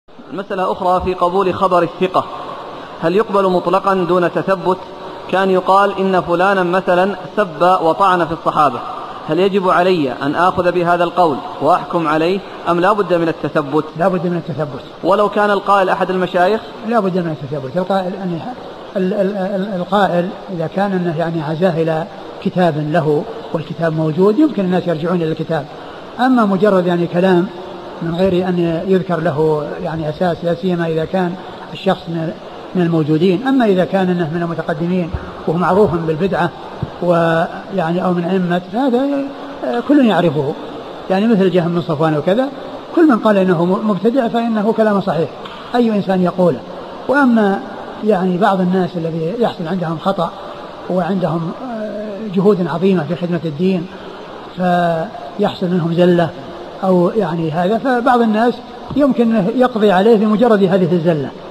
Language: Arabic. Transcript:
المسألة أخرى في قبول خبر الثقة، هل يقبل مطلقا دون تثبت؟ كان يقال إن فلانا مثلا سب وطعن في الصحابة، هل يجب علي أن آخذ بهذا القول وأحكم عليه أم لا بد من التثبت؟ لا بد من التثبت. ولو كان القائل أحد المشايخ؟ لا بد من التثبت. القائل إذا كان أنه يعني عزاه إلى كتاب له والكتاب موجود يمكن الناس يرجعون إلى الكتاب. أما مجرد يعني كلام من غير أن يذكر له يعني أساس، لا سيما إذا كان الشخص من الموجودين. أما إذا كان أنه من المتقدمين وهو معروف بالبدعة ويعني أو من أئمة فهذا كل يعرفه، يعني مثل جهم بن صفوان وكذا، كل من قال إنه مبتدع فإنه كلام صحيح أي إنسان يقوله. وأما يعني بعض الناس الذي يحصل عندهم خطأ وعندهم جهود عظيمة في خدمة الدين فيحصل منهم زلة أو يعني هذا، فبعض الناس يمكن يقضي عليه بمجرد هذه الزلة.